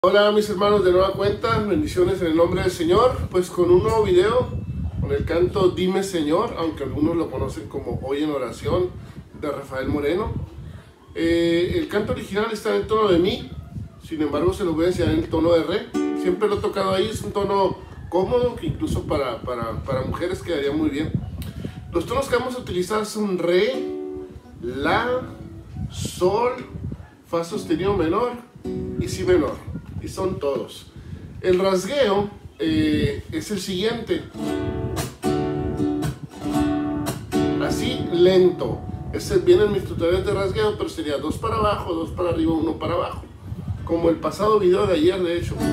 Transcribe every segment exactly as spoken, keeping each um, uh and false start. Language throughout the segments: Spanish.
Hola mis hermanos, de nueva cuenta, bendiciones en el nombre del Señor. Pues con un nuevo video, con el canto Dime Señor, aunque algunos lo conocen como Hoy en Oración, de Rafael Moreno. eh, El canto original está en el tono de Mi, sin embargo se lo voy a enseñar en el tono de Re. Siempre lo he tocado ahí, es un tono cómodo, que incluso para, para, para mujeres quedaría muy bien. Los tonos que vamos a utilizar son Re, La, Sol, Fa sostenido menor y Si menor. Y son todos. El rasgueo eh, es el siguiente. Así, lento. Ese viene en mis tutoriales de rasgueo, pero sería dos para abajo, dos para arriba, uno para abajo. Como el pasado video de ayer, de hecho.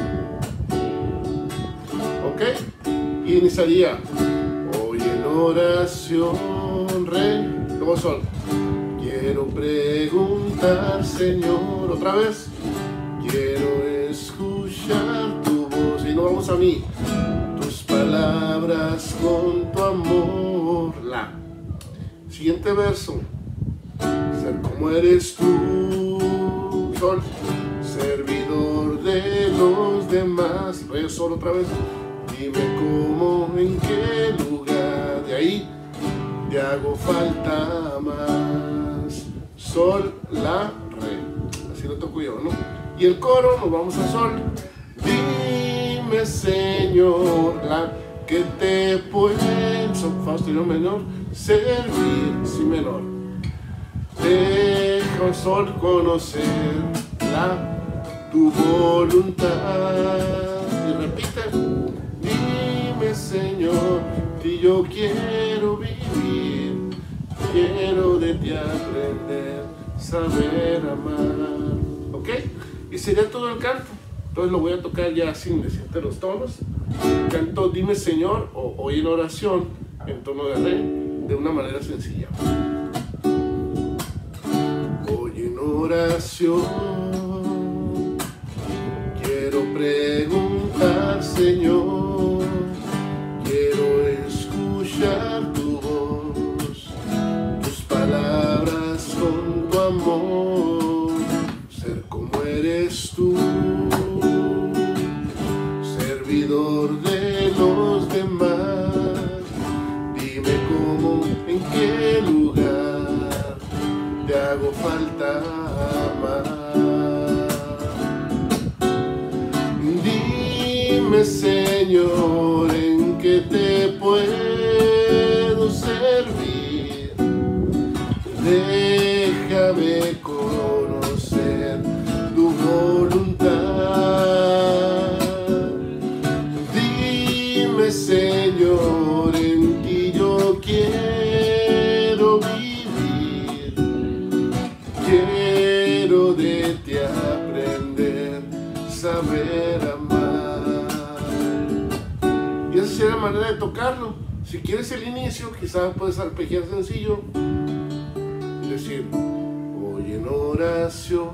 ¿Ok? Y iniciaría. Hoy en oración, Re, luego Sol. Quiero preguntar, Señor, otra vez. Quiero escuchar tu voz. Y no vamos a Mi. Tus palabras con tu amor. La. Siguiente verso. Ser como eres tú. Sol. Servidor de los demás. Re, Sol otra vez. Dime cómo, en qué lugar. De ahí te hago falta más. Sol, La, Re. Así lo toco yo, ¿no? Y el coro nos vamos a Sol. Dime Señor, La, que te puedo, Fa sostenido menor, servir, Si menor. Deja, Sol, conocer, La, tu voluntad. Y repite. Dime Señor, que yo quiero vivir, quiero de ti aprender, saber amar. ¿Ok? Y sería todo el canto. Entonces lo voy a tocar ya sin decirte los tonos. Canto Dime Señor o Hoy en Oración en tono de Re, de una manera sencilla. Hoy en oración quiero preguntar, Señor, quiero escuchar tu voz, tus palabras con tu amor, ser como eres tú, servidor de los demás. Dime cómo, en qué lugar te hago falta amar. Dime Señor, en qué te puedo servir. Déjame conocer tu voluntad. Dime Señor, en ti yo quiero vivir, quiero de ti aprender, saber amar. Y esa sería la manera de tocarlo. Si quieres el inicio, quizás puedes arpegiar sencillo y decir: hoy en oración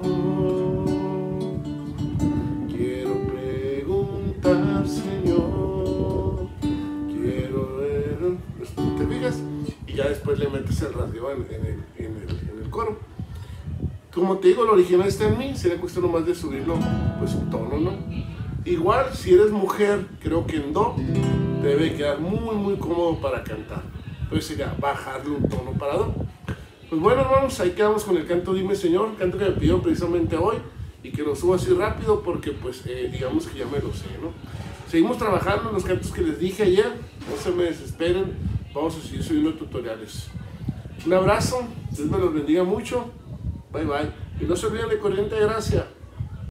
quiero preguntar, Señor, quiero ver. ¿Te fijas? Y ya después le metes el rasgueo en, en, el, en, el, en el coro. Como te digo, el original está en Mi, sería cuestión nomás de subirlo pues un tono, ¿no? Igual si eres mujer, creo que en Do te debe quedar muy muy cómodo para cantar. Entonces sería bajarle un tono para Do. Pues bueno, hermanos, ahí quedamos con el canto Dime Señor, canto que me pidieron precisamente hoy y que lo subo así rápido porque pues eh, digamos que ya me lo sé, ¿no? Seguimos trabajando en los cantos que les dije ayer, no se me desesperen, vamos a seguir subiendo tutoriales. Un abrazo, Dios me los bendiga mucho, bye bye, y no se olviden de Corriente de Gracia.